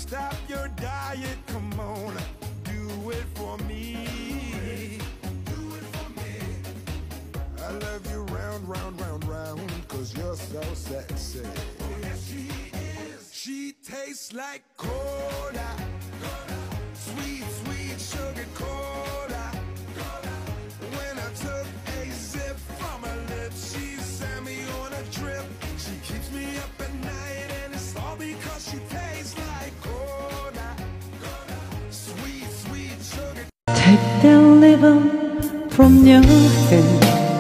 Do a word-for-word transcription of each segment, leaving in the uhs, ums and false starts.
stop your diet, come on, do it for me. Do it for me. I love you round, round, round, round, cause you're so sexy. Oh, yes, she is. She tastes like cola, cola. Sweet, sweet sugar cola, cola. When I took a sip from her lips, she sent me on a trip. She keeps me up at night, and it's all because she tastes like cola, cola. Sweet, sweet sugar. Take the liver from your head,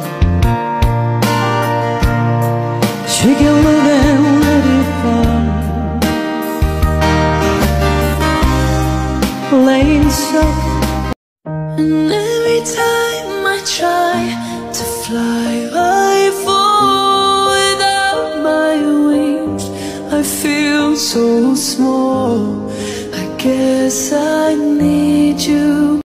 shake your love and let it fall. Laying soft. And every time I try to fly, I fall without my wings. I feel so small. I guess I need you.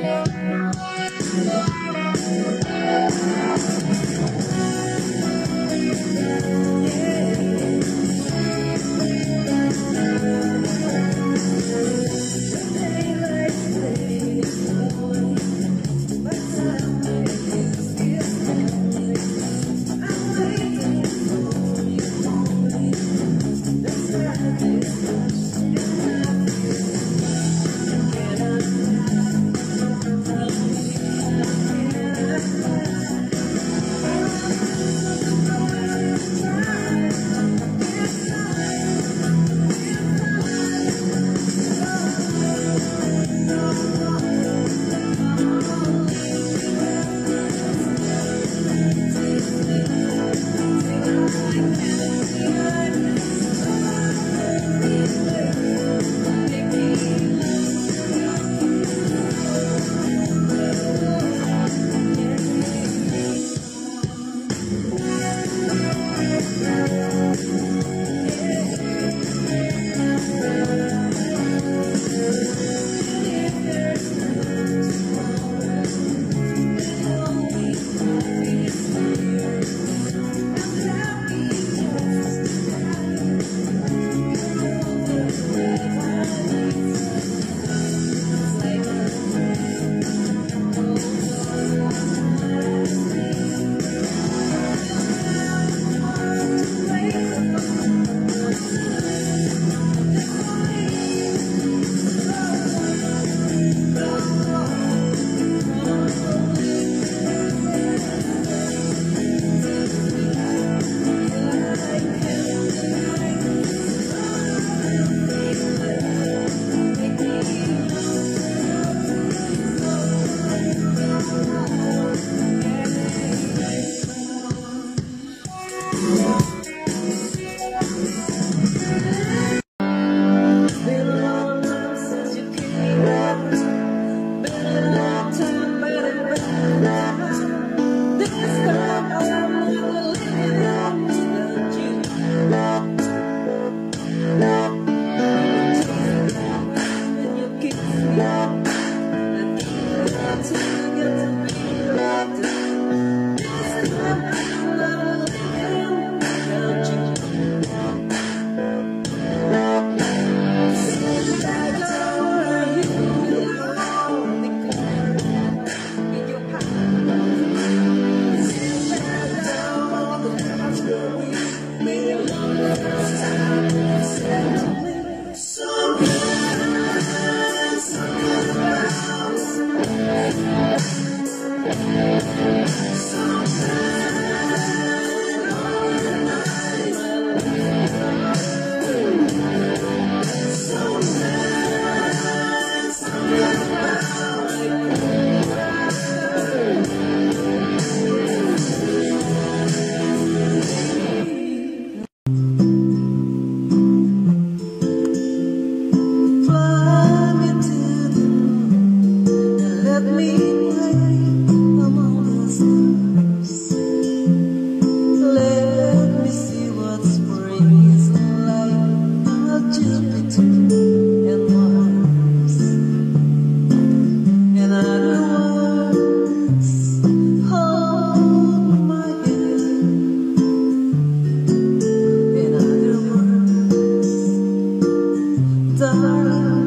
darling.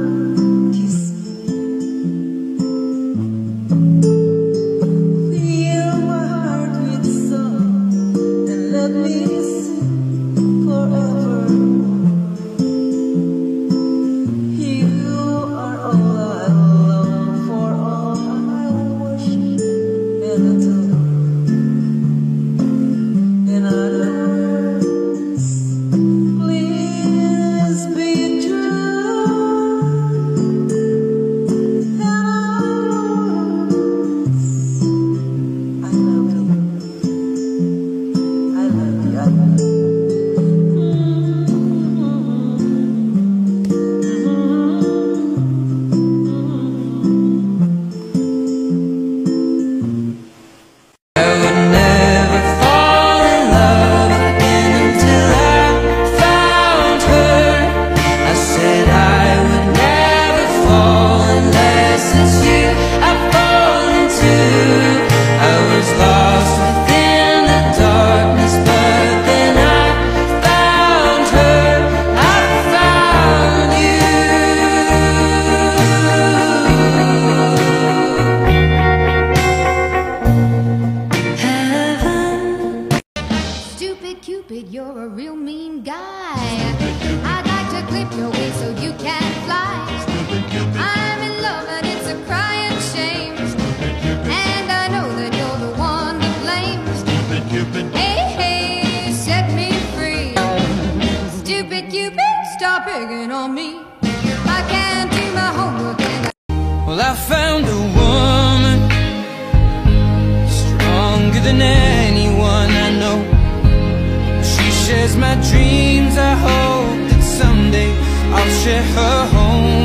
Well, I found a woman stronger than anyone I know. She shares my dreams. I hope that someday I'll share her home.